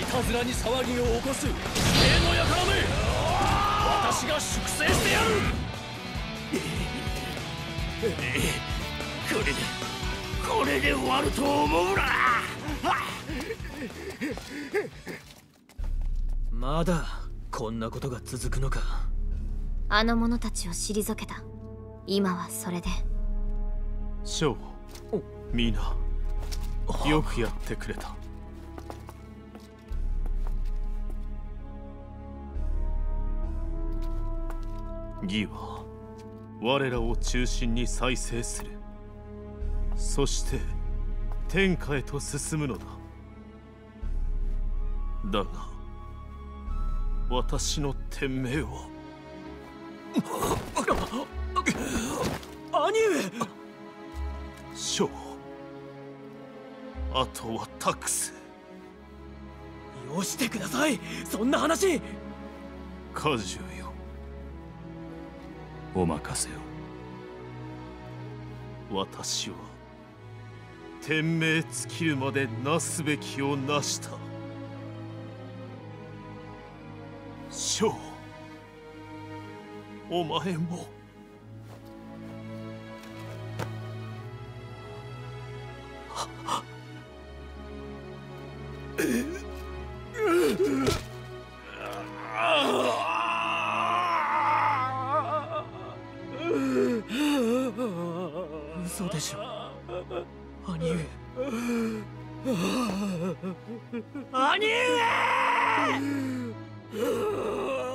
たずらに騒ぎを起こす地底の輩め、私が粛清してやる。これで終わると思うな。まだこんなことが続くのか。 あの者たちを退けた。今はそれで。 ショー、みんなよくやってくれた。義は我らを中心に再生する。そして天下へと進むのだ。だが私の天命は兄上。 ショー、あとは託す。 よしてください、そんな話。 果樹よ、お任せを。私は天命尽きるまでなすべきをなした。ショー、お前も。 嘘でしょ、兄上。兄上。